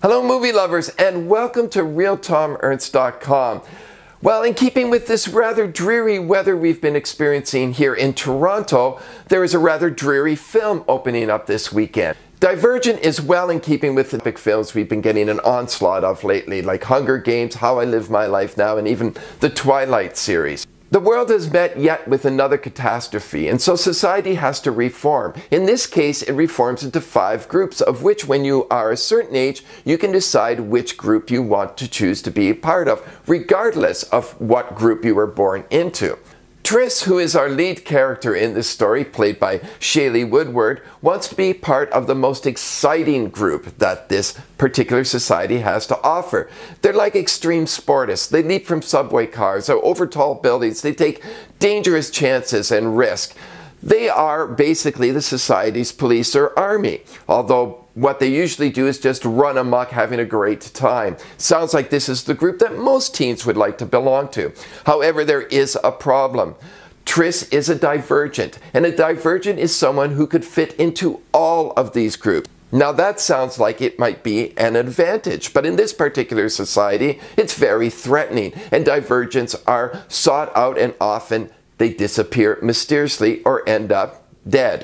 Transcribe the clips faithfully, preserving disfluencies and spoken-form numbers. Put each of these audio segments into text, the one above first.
Hello movie lovers, and welcome to Real Tom Ernst dot com. Well, in keeping with this rather dreary weather we've been experiencing here in Toronto, there is a rather dreary film opening up this weekend. Divergent is well in keeping with the epic films we've been getting an onslaught of lately, like Hunger Games, How I Live My Life Now, and even the Twilight series. The world has met yet with another catastrophe, and so society has to reform. In this case, it reforms into five groups, of which when you are a certain age, you can decide which group you want to choose to be a part of, regardless of what group you were born into. Tris, who is our lead character in this story, played by Shailene Woodward, wants to be part of the most exciting group that this particular society has to offer. They're like extreme sportists. They leap from subway cars or over tall buildings. They take dangerous chances and risk. They are basically the society's police or army, although what they usually do is just run amok having a great time. Sounds like this is the group that most teens would like to belong to. However, there is a problem. Tris is a divergent, and a divergent is someone who could fit into all of these groups. Now that sounds like it might be an advantage, but in this particular society, it's very threatening, and divergents are sought out and often they disappear mysteriously or end up dead.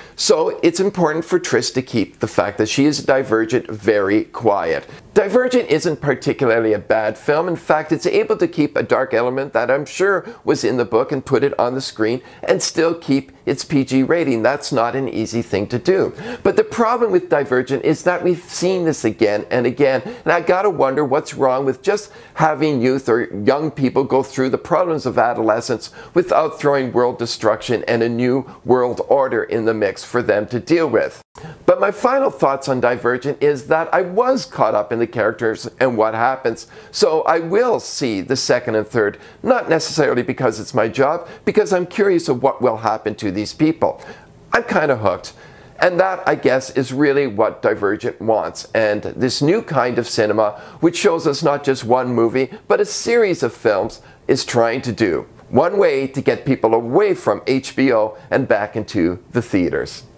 So it's important for Tris to keep the fact that she is a divergent very quiet. Divergent isn't particularly a bad film. In fact, it's able to keep a dark element that I'm sure was in the book and put it on the screen and still keep its P G rating. That's not an easy thing to do. But the problem with Divergent is that we've seen this again and again, and I gotta wonder what's wrong with just having youth or young people go through the problems of adolescence without throwing world destruction and a new world order in the mix for them to deal with. But my final thoughts on Divergent is that I was caught up in the characters and what happens, so I will see the second and third, not necessarily because it's my job, because I'm curious of what will happen to these people. I'm kind of hooked, and that, I guess, is really what Divergent wants, and this new kind of cinema, which shows us not just one movie, but a series of films, is trying to do. One way to get people away from H B O and back into the theaters.